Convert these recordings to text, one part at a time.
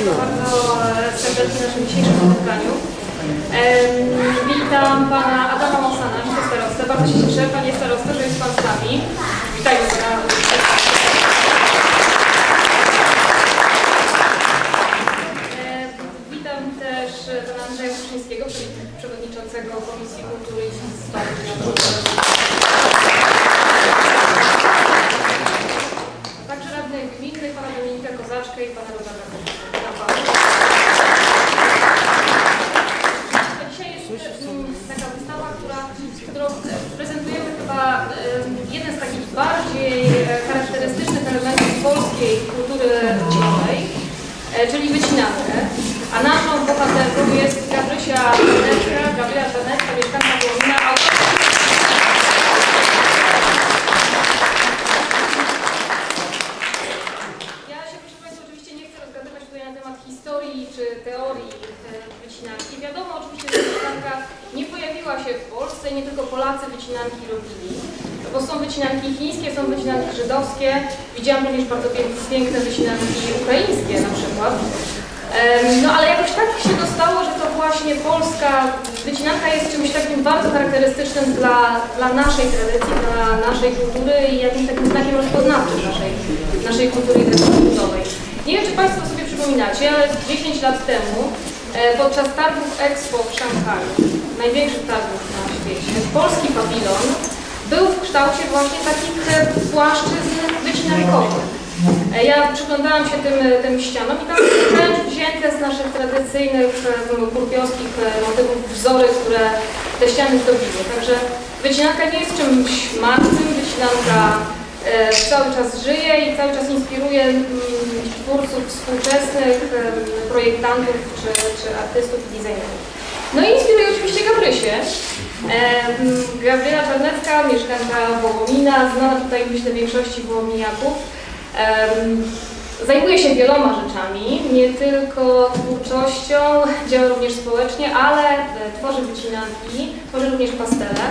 Państwa bardzo serdecznie w naszym dzisiejszym spotkaniu. Witam Pana Adama Mosana, starostę. Bardzo się cieszę, Panie Starosto, że jest Pan z nami. Witajmy Pana. Witam też Pana Andrzeja Kuszyńskiego, przewodniczącego Komisji Kultury i Dziedzictwa. Także radnych gminnych, Pana Dominika Kozaczkę i Pana Roberta Kozaczka. Dzisiaj jest taka wystawa, którą prezentujemy chyba jeden z takich bardziej charakterystycznych elementów polskiej kultury dziejowej, czyli wycinankę. A naszą bohaterką jest Gabrysia Żanecka, mieszkanka Wołomina. Ja się, proszę Państwa, oczywiście nie chcę rozgadywać tutaj na temat historii czy teorii wycinanki. Wiadomo oczywiście, że wycinanka nie pojawiła się w Polsce i nie tylko Polacy wycinanki robili, bo są wycinanki chińskie, są wycinanki żydowskie. Widziałam również bardzo piękne wycinanki ukraińskie na przykład. No ale jakoś tak się dostało, że to właśnie polska wycinanka jest czymś takim bardzo charakterystycznym dla naszej tradycji, dla naszej kultury i jakimś takim znakiem rozpoznawczym naszej kultury i tradycji ludowej. Nie wiem, czy Państwo sobie przypominacie, ale 10 lat temu podczas targów Expo w Szanghaju, największych targów na świecie, polski pawilon był w kształcie właśnie takich płaszczyzn wycinankowych. Ja przyglądałam się tym ścianom i tam wręcz wzięte z naszych tradycyjnych kurpiowskich motywów wzory, które te ściany zdobiły. Także wycinanka nie jest czymś martwym, wycinanka cały czas żyje i cały czas inspiruje twórców współczesnych, projektantów czy artystów i designerów. No i inspiruje oczywiście Gabrysię. Gabriela Czarnecka, mieszkanka Wołomina, znana tutaj myślę większości wołominiaków. Zajmuje się wieloma rzeczami, nie tylko twórczością, działa również społecznie, ale tworzy wycinanki, tworzy również pastele,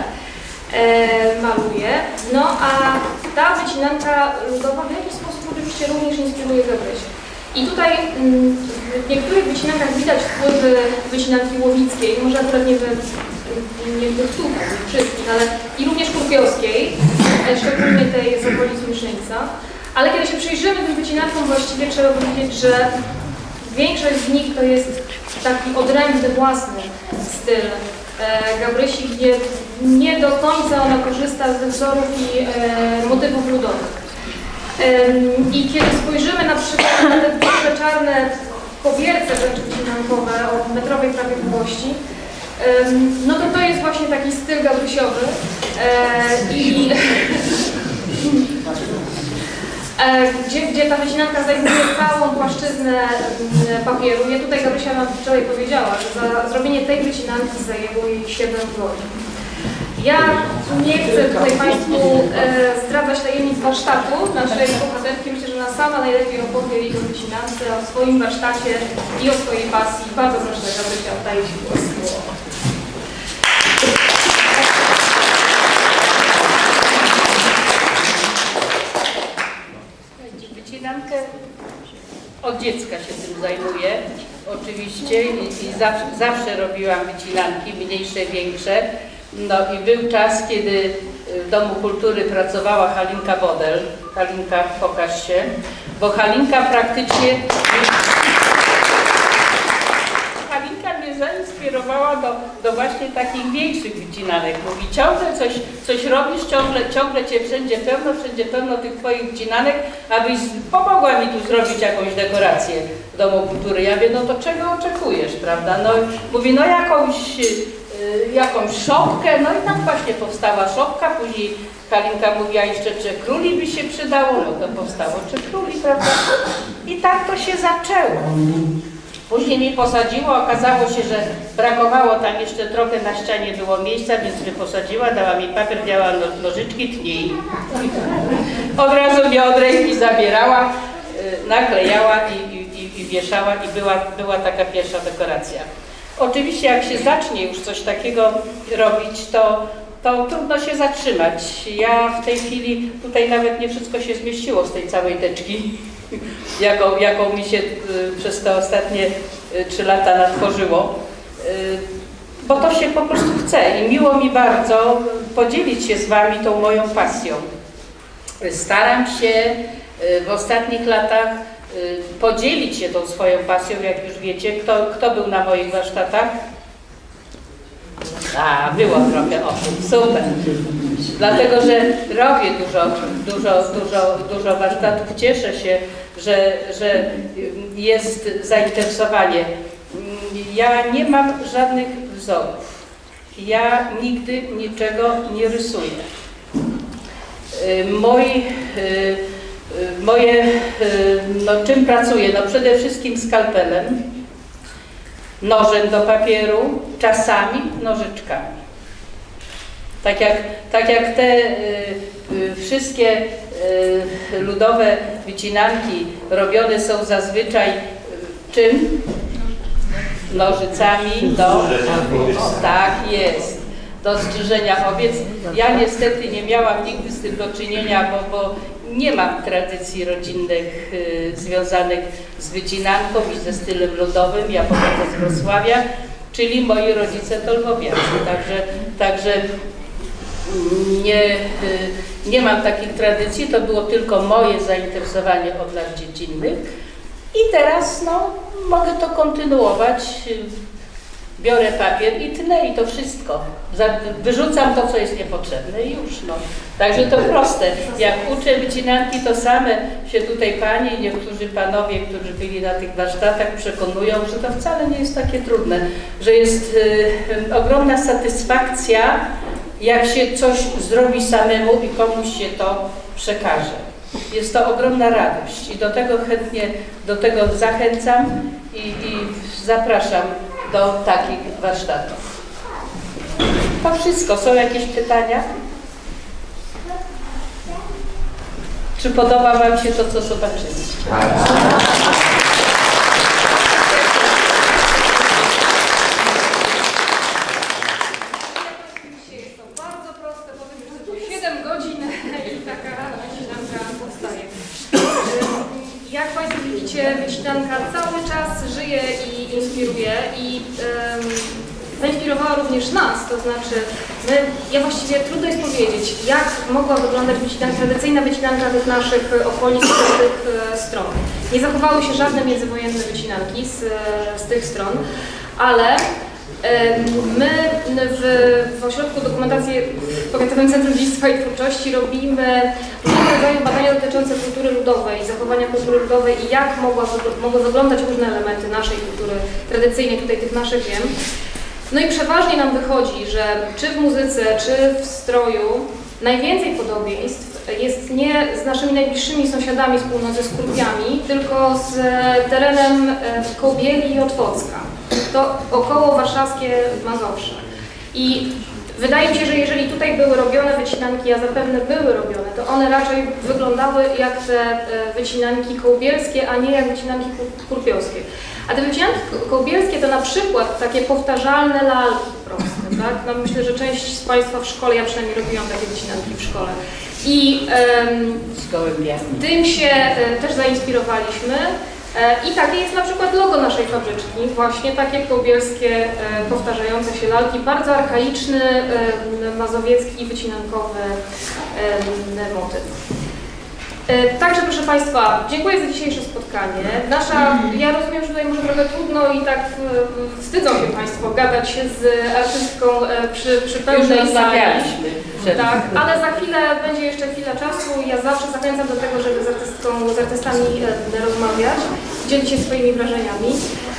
maluje. No a ta wycinanka ludowa w jakiś sposób oczywiście również inspiruje Gabrysię. I tutaj w niektórych wycinankach widać wpływy wycinanki łowickiej, może akurat nie tych tutaj, nie wszystkich, ale i również kurpiowskiej, szczególnie tej z okolic Myszyńca. Ale kiedy się przyjrzymy tym wycinankom, właściwie trzeba powiedzieć, że większość z nich to jest taki odrębny, własny styl Gabrysi, gdzie nie do końca ona korzysta ze wzorów i motywów ludowych. I kiedy spojrzymy na przykład na te duże czarne kobierce wręcz wycinankowe o metrowej prawie długości, no to jest właśnie taki styl gabrysiowy gdzie ta wycinanka zajmuje całą płaszczyznę papieru. Ja tutaj Gabrysia nam wczoraj powiedziała, że za zrobienie tej wycinanki zajęło jej 7 godzin. Ja nie chcę tutaj Państwu zdradzać tajemnic warsztatu naszej bohaterki. Myślę, że ona sama najlepiej opowie jej o wycinance, o swoim warsztacie i o swojej pasji. Bardzo proszę, Gabrysia, oddaję Ci głos. Wycinankę od dziecka się tym zajmuję, oczywiście i zawsze robiłam wycinanki, mniejsze, większe. No i był czas, kiedy w Domu Kultury pracowała Halinka Bodel. Halinka, pokaż się, bo Halinka praktycznie... Halinka mnie zainspirowała do właśnie takich większych wycinanek. Mówi, ciągle coś robisz, ciągle Cię wszędzie pełno tych Twoich wycinanek, abyś pomogła mi tu zrobić jakąś dekorację w Domu Kultury. Ja mówię, no to czego oczekujesz, prawda? No mówi, no jakąś szopkę, no i tam właśnie powstała szopka, później Halinka mówiła jeszcze, czy króli by się przydało, no to powstało, czy króli, prawda? I tak to się zaczęło. Później mnie posadziło, okazało się, że brakowało tam jeszcze trochę na ścianie było miejsca, więc mnie posadziła, dała mi papier, wzięła nożyczki, tnij. Od razu mnie od ręki zabierała, naklejała i wieszała i była taka pierwsza dekoracja. Oczywiście jak się zacznie już coś takiego robić, to trudno się zatrzymać. Ja w tej chwili, tutaj nawet nie wszystko się zmieściło z tej całej teczki. jaką mi się przez te ostatnie 3 lata natworzyło. Bo to się po prostu chce i miło mi bardzo podzielić się z Wami tą moją pasją. Staram się w ostatnich latach podzielić się tą swoją pasją, jak już wiecie. Kto był na moich warsztatach? Było trochę osób, super. Dlatego, że robię dużo warsztatów. Cieszę się, że jest zainteresowanie. Ja nie mam żadnych wzorów. Ja nigdy niczego nie rysuję. Czym pracuję? No przede wszystkim skalpelem, nożem do papieru, czasami nożyczkami. Tak jak te wszystkie ludowe wycinanki robione są zazwyczaj czym? Nożycami tak jest, do strzyżenia owiec. Ja niestety nie miałam nigdy z tym do czynienia, bo nie mam tradycji rodzinnych związanych z wycinanką i ze stylem ludowym. Ja pochodzę z Wrocławia, czyli moi rodzice to lwowiacy, także nie mam takich tradycji, to było tylko moje zainteresowanie od lat dziecinnych i teraz mogę to kontynuować. Biorę papier i tnę i to wszystko. Wyrzucam to, co jest niepotrzebne i już. Także to proste. Jak uczę wycinanki, to same się tutaj panie i niektórzy panowie, którzy byli na tych warsztatach, przekonują, że to wcale nie jest takie trudne, że jest ogromna satysfakcja, jak się coś zrobi samemu i komuś się to przekaże. Jest to ogromna radość i do tego chętnie, zachęcam i zapraszam do takich warsztatów. To wszystko. Są jakieś pytania? Czy podoba Wam się to, co zobaczyliście? Jest to bardzo proste, powiem, że 7 godzin i taka wycinanka powstaje. Jak Państwo widzicie, wycinanka cały czas żyje i inspiruje i zainspirowała również nas, to znaczy ja właściwie trudno jest powiedzieć, jak mogła wyglądać tradycyjna wycinanka tych naszych okolic, tych stron. Nie zachowały się żadne międzywojenne wycinanki z tych stron, ale my w Ośrodku Dokumentacji w Powiatowym Centrum Dziedzictwa i Twórczości robimy różnego rodzaju badania dotyczące kultury ludowej, zachowania kultury ludowej i jak mogły wyglądać różne elementy naszej kultury tradycyjnej, tutaj tych naszych ziem. No i przeważnie nam wychodzi, że czy w muzyce, czy w stroju najwięcej podobieństw jest nie z naszymi najbliższymi sąsiadami z północy, z Kurpiami, tylko z terenem Kołbieli i Otwocka. To około warszawskie Mazowsze. I wydaje mi się, że jeżeli tutaj były robione wycinanki, a zapewne były robione, to one raczej wyglądały jak te wycinanki kołbielskie, a nie jak wycinanki kurpiowskie. A te wycinanki kołbielskie to na przykład takie powtarzalne lalki proste, tak? No myślę, że część z Państwa w szkole, ja przynajmniej robiłam takie wycinanki w szkole. I tym się też zainspirowaliśmy. I takie jest na przykład logo naszej fabryczki, właśnie takie kołbielskie, powtarzające się lalki, bardzo archaiczny, mazowiecki, wycinankowy motyw. Także proszę Państwa, dziękuję za dzisiejsze spotkanie. Ja rozumiem, że tutaj może trochę trudno i tak wstydzą się Państwo gadać z artystką przy pełnej sali. Tak, ale za chwilę będzie jeszcze chwila czasu. Ja zawsze zachęcam do tego, żeby z artystami rozmawiać, dzielić się swoimi wrażeniami.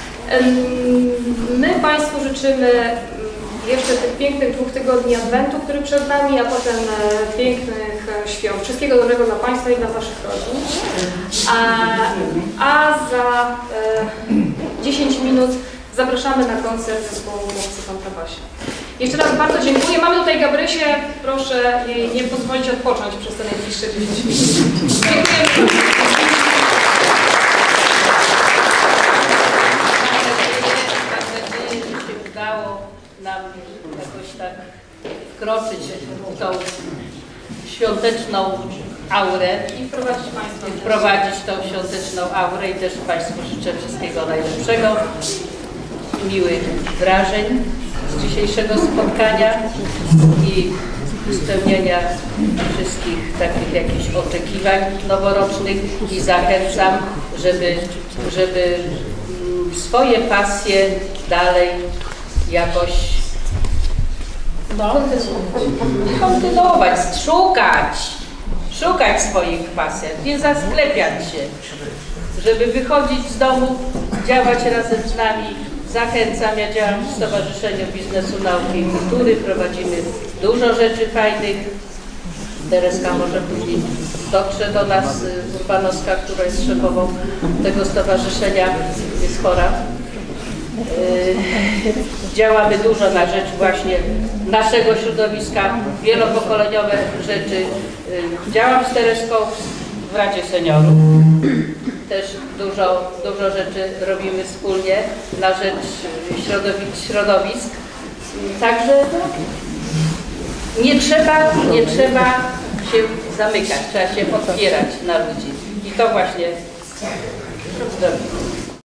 My Państwu życzymy jeszcze tych pięknych 2 tygodni Adwentu, który przed nami, a potem pięknych świąt. Wszystkiego dobrego dla Państwa i dla Waszych rodzin. A za 10 minut zapraszamy na koncert zespołu Chłopcy Kontrabasie. Jeszcze raz bardzo dziękuję. Mamy tutaj Gabrysię. Proszę jej nie pozwolić odpocząć przez te najbliższe 10 minut. Dziękujemy. Udało nam jakoś tak wkroczyć w tą świąteczną aurę I wprowadzić Państwa. i wprowadzić tą świąteczną aurę i też Państwu życzę wszystkiego najlepszego, miłych wrażeń z dzisiejszego spotkania i spełnienia wszystkich takich jakichś oczekiwań noworocznych i zachęcam, żeby swoje pasje dalej jakoś kontynuować, szukać swoich pasji, nie zasklepiać się, żeby wychodzić z domu, działać razem z nami. Zachęcam, ja działam w Stowarzyszeniu Biznesu, Nauki i Kultury, prowadzimy dużo rzeczy fajnych. Tereska może później dotrze do nas, Urbanowska, która jest szefową tego stowarzyszenia, jest chora. Działamy dużo na rzecz właśnie naszego środowiska, wielopokoleniowe rzeczy. Działam z Tereską w Radzie Seniorów. Też dużo rzeczy robimy wspólnie na rzecz środowisk. Także nie trzeba się zamykać, trzeba się otwierać na ludzi. I to właśnie robimy.